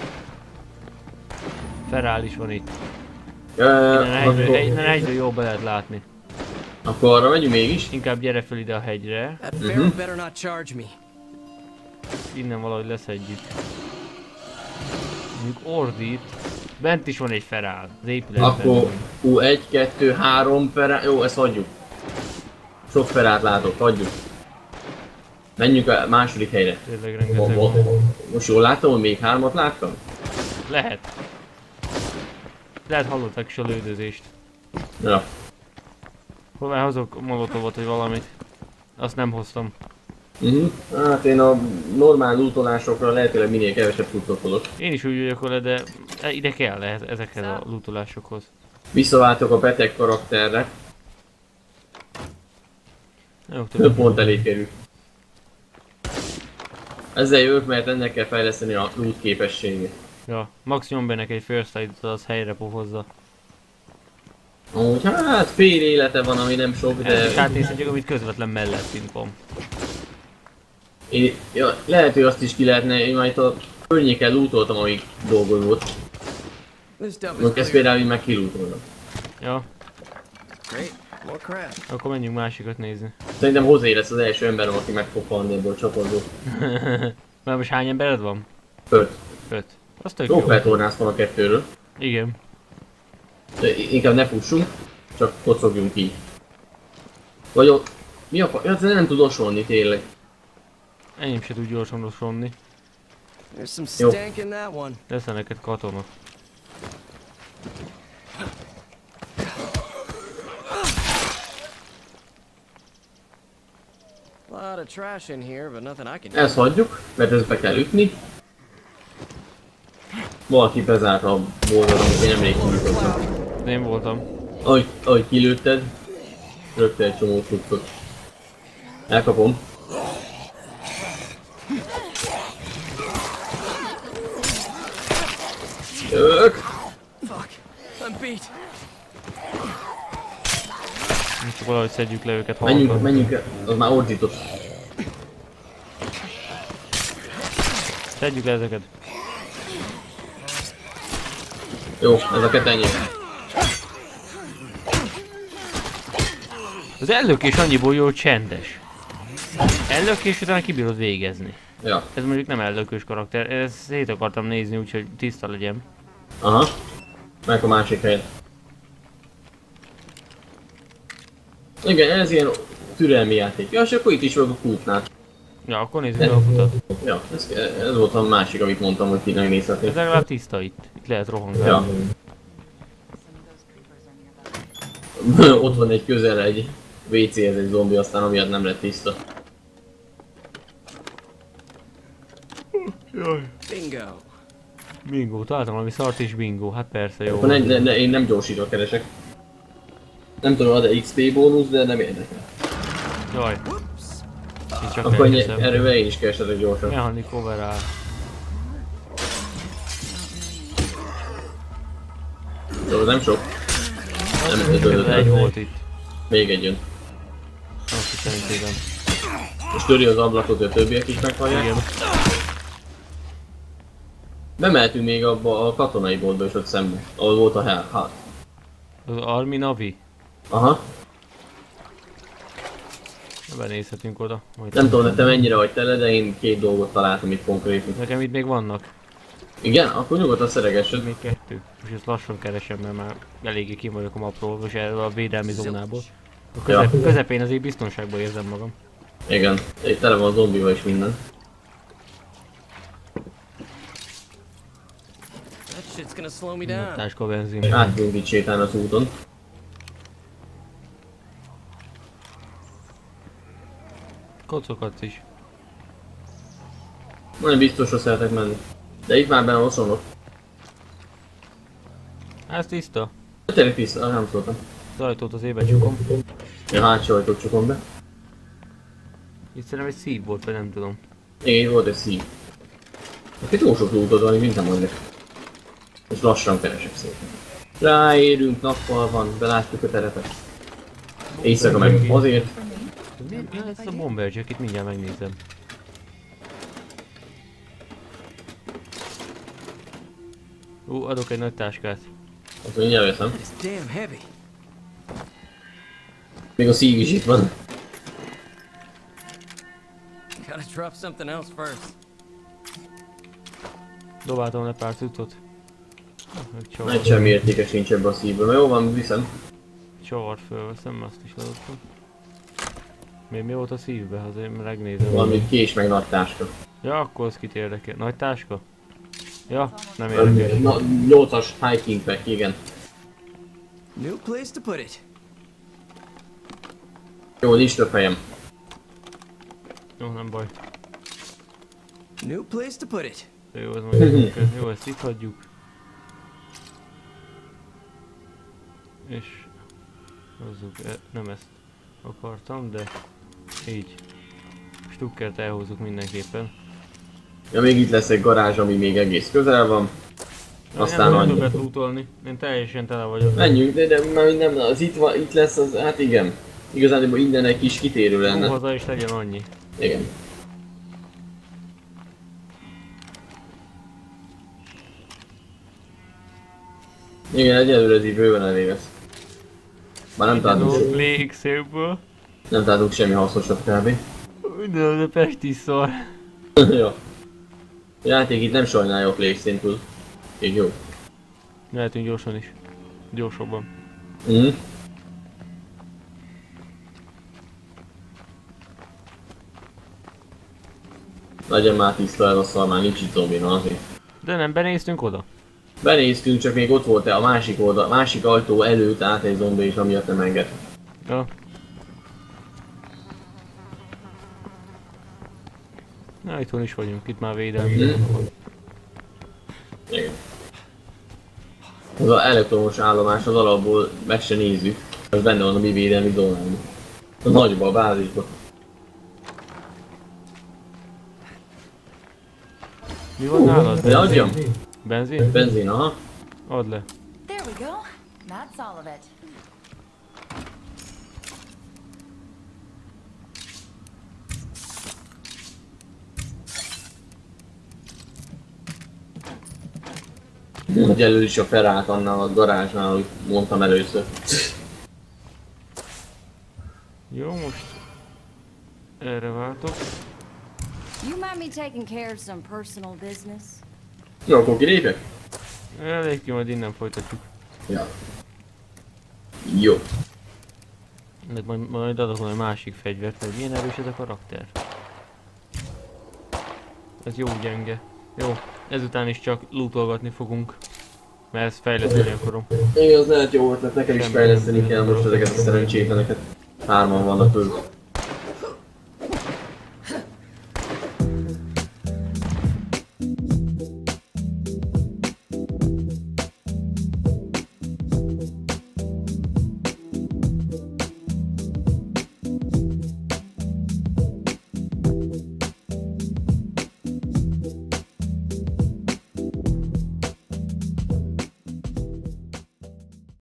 Speaker 2: Ferál is van itt.
Speaker 1: Ö,
Speaker 2: Innen a hegyről,
Speaker 1: akkor,
Speaker 2: innen a hegyről jól be lehet látni.
Speaker 1: akkor arra megyünk mégis.
Speaker 2: Inkább gyere fel ide a hegyre.
Speaker 5: That ferret better not charge me.
Speaker 2: Innen valahogy leszedjük. Mondjuk ordít. Bent is van egy ferál. Az épületben.
Speaker 1: Akkor ú, egy, kettő, három ferát. Jó, ezt hagyjuk. Sok ferát látok, hagyjuk. Menjünk a második helyre.
Speaker 2: Tényleg rengeteg van.
Speaker 1: Most jól láttam, hogy még hármat láttam?
Speaker 2: Lehet. Lehet hallottak is a lődözést.
Speaker 1: Ja.
Speaker 2: Próbálj hozok molotovot vagy valamit. Azt nem hoztam.
Speaker 1: Uh-huh. Hát én a normál lootolásokra lehetőleg minél kevesebb cuccot hozok.
Speaker 2: Én is úgy vagyok vele, de ide kell lehet ezekhez a lootolásokhoz.
Speaker 1: Visszaváltok a beteg karakterre.
Speaker 2: Jó,
Speaker 1: Több pont elég kerül. Ezzel jövök, mert ennek kell fejleszteni a loot képességét.
Speaker 2: Ja, max nyom be neki egy first aid-ot, az helyre pohozza.
Speaker 1: Amúgy hát fél élete van, ami nem sok, de...
Speaker 2: Ez is átnézhetjük, amit közvetlen mellettünk van.
Speaker 1: Én, ja, lehet, hogy azt is ki lehetne, én majd a környéken lootoltam, amíg dolgod volt.
Speaker 5: This dump is
Speaker 1: Mondjuk ezt
Speaker 5: clear.
Speaker 1: például így meg kilootolom.
Speaker 2: Ja,
Speaker 5: Great, more crap.
Speaker 2: akkor menjünk másikat nézni.
Speaker 1: Szerintem Hozé lesz az első emberem, aki meg fog halni ebből a csapatból.
Speaker 2: Mert most hány embered van?
Speaker 1: Öt.
Speaker 2: Öt. Az tök
Speaker 1: Jó
Speaker 2: jó.
Speaker 1: feltornásztam a kettőről.
Speaker 2: Igen.
Speaker 1: De inkább ne fussunk, csak kocogjunk így. Vagy ott... Mi a fa... Ja, nem tud osolni tényleg.
Speaker 2: Enyém se tud gyorsan osonni.
Speaker 5: There's some
Speaker 1: Yo.
Speaker 5: stank in that one.
Speaker 2: Lesz neked katona.
Speaker 5: Lot of trash in here, but nothing I can do.
Speaker 1: Ezt hagyjuk, mert ezt be kell ütni. Valaki bezárt a boldog, amit én nemrég kinyitottam.
Speaker 2: Én voltam.
Speaker 1: Ahogy, ahogy kilőtted, rögtön egy csomó cuccot. Elkapom. Jövök!
Speaker 5: Fuck, I'm beat.
Speaker 2: valahogy szedjük le őket.
Speaker 1: Menjünk,
Speaker 2: halkan.
Speaker 1: menjünk, az már ordított.
Speaker 2: Szedjük le ezeket.
Speaker 1: Jó, ez a kettő ennyi.
Speaker 2: Az ellökés annyiból jó, hogy csendes. Ellökés után kibírod végezni.
Speaker 1: Ja.
Speaker 2: Ez mondjuk nem ellökős karakter, ezt szét akartam nézni, úgyhogy tiszta legyen.
Speaker 1: Aha. Meg a másik helyet. Igen, ez ilyen türelmi játék. Ja, és akkor itt is vagyok a kútnál.
Speaker 2: Ja, akkor nézzük meg a kutat.
Speaker 1: Ja, ez, ez volt a másik, amit mondtam, hogy ki megnézhetné.
Speaker 2: Ez legalább tiszta itt. Itt lehet rohangálni.
Speaker 1: Ja. Ott van egy közel egy vé céhez egy zombi, aztán amiatt nem lett tiszta.
Speaker 2: Jaj.
Speaker 5: Bingo.
Speaker 2: Bingo, találtam valami szart és bingo, hát persze jó.
Speaker 1: Akkor ne, ne, ne, én nem gyorsítva keresek. Nem tudom, ad-e iksz pé bónusz, de nem érdekel.
Speaker 2: Jaj. Én csak
Speaker 1: Akkor
Speaker 2: elhiszem.
Speaker 1: erővel én is kereshetek gyorsan.
Speaker 2: Mechanik overall.
Speaker 1: Jó, nem sok. Nem
Speaker 2: Egy
Speaker 1: ötöd
Speaker 2: volt itt.
Speaker 1: Még egy jön.
Speaker 2: Azt hiszem, hogy igen.
Speaker 1: És töri az ablakot, hogy a többiek is meghallják.
Speaker 2: Igen.
Speaker 1: Bemehetünk még abba a katonai boltba is ott szembe, ahol volt a hell, hát.
Speaker 2: Az Army Navi.
Speaker 1: Aha.
Speaker 2: Benézhetünk oda. Majd
Speaker 1: Nem tudom, hogy te mennyire vagy tele, de én két dolgot találtam itt konkrétan.
Speaker 2: Nekem itt még vannak.
Speaker 1: Igen? Akkor nyugodtan szeregessed.
Speaker 2: Még kettő. Most ezt lassan keresem, mert már eléggé kim vagyok a mapról, és erről a védelmi zónából. A közep,
Speaker 1: Ja.
Speaker 2: közepén azért biztonságban érzem magam.
Speaker 1: Igen. Itt tele van a zombival is minden.
Speaker 5: That shit's gonna slow me down.
Speaker 2: Táska benzin.
Speaker 1: Át tudunk itt sétálni az úton.
Speaker 2: Kocokat is.
Speaker 1: Nagyon biztosra szeretek menni. De itt már benne oszolok.
Speaker 2: Ez tiszta.
Speaker 1: Tényleg tiszta, nem szóltam.
Speaker 2: Az ajtót az ébe csukom.
Speaker 1: Ja, hátsó ajtót csukom be.
Speaker 2: Itt szerintem egy szív volt, vagy nem tudom.
Speaker 1: Igen, itt volt egy szív. Itt túl sok lootod van, mint nem mondjuk. És lassan keresek szépen. Ráérünk, nappal van, belátjuk a terepet. Éjszaka meg azért.
Speaker 2: Mi ez a bomber jacket? Mindjárt megnézem. Ú, adok egy nagy táskát.
Speaker 1: Azt mindjárt veszem.
Speaker 5: It's damn heavy.
Speaker 1: Még a szív is itt van.
Speaker 5: Gotta drop something else first.
Speaker 2: Dobáltam le pár cuccot. Meg
Speaker 1: Egy
Speaker 2: csavart,
Speaker 1: semmi értéke sincs ebbe a szívből. Na jó van, viszem.
Speaker 2: csavart fölveszem, azt is ledobtam. Még mi volt a szívbe? Azért megnézem.
Speaker 1: Valami kés meg nagy táska.
Speaker 2: Ja, akkor az kit érdekel. Nagy táska? Ja, nem érdekel.
Speaker 1: Na, nyolcas hiking pack, igen.
Speaker 5: New place to put it.
Speaker 1: Jó, nincs több helyem.
Speaker 2: Jó, nem baj.
Speaker 5: New place to put it.
Speaker 2: Jó, ez majd jó, ezt itt hagyjuk. És hozzuk, e, nem ezt akartam, de így. Stukkert elhozzuk mindenképpen.
Speaker 1: Ja, még itt lesz egy garázs, ami még egész közel van. Aztán
Speaker 2: nem
Speaker 1: annyi.
Speaker 2: többet lootolni, én teljesen tele vagyok.
Speaker 1: Menjünk, de, de már nem, az itt, van, itt lesz az, hát igen. Igazán innen egy kis kitérő
Speaker 2: Jó,
Speaker 1: lenne.
Speaker 2: haza is legyen annyi.
Speaker 1: Igen. Igen, egyelőre ez így bőven elég lesz. Már nem találtunk,
Speaker 2: No Plague Sale-ből.
Speaker 1: nem találtunk semmi hasznosat kb.
Speaker 2: De, de Pesti szar.
Speaker 1: Jó. A játék itt nem sajnálja a Plague Sale-től. Így jó.
Speaker 2: Mehetünk gyorsan is. Gyorsabban.
Speaker 1: Mhm. Legyen már tiszta ez a szar, már nincs itt zombi, na azért.
Speaker 2: De nem, benéztünk oda.
Speaker 1: Benéztünk, csak még ott volt a másik oldal, másik ajtó előtt át egy zombi is, amiatt nem enged.
Speaker 2: Ja. Na, itthon is vagyunk, itt már védelmi.
Speaker 1: Mhm. Igen. Az az elektromos állomás az alapból meg se nézzük. Az benne van a mi védelmi zónában. A nagyba, a bázisba.
Speaker 2: Mi van nálad?
Speaker 1: De adjam?
Speaker 2: Benzin?
Speaker 1: Benzin, aha.
Speaker 2: Add le.
Speaker 6: There we go. That's all of it.
Speaker 1: Hogy elő is a Ferát annál a garázsnál, hogy mondtam először.
Speaker 2: Jó, most erre váltok.
Speaker 7: You mind me taking care of some personal business?
Speaker 1: Jó, akkor kilépek?
Speaker 2: Elég ki, majd innen folytatjuk.
Speaker 1: Ja. Jó.
Speaker 2: De majd, majd adok majd másik fegyvert, mert milyen erős ez a karakter. Ez jó gyenge. Jó, ezután is csak lootolgatni fogunk. Mert ezt fejleszteni akarom.
Speaker 1: Igen, az lehet jó ötlet, nekem is
Speaker 2: Semmi
Speaker 1: fejleszteni
Speaker 2: nem
Speaker 1: kell
Speaker 2: tudom.
Speaker 1: most ezeket a szerencsétleneket. Hárman vannak ők.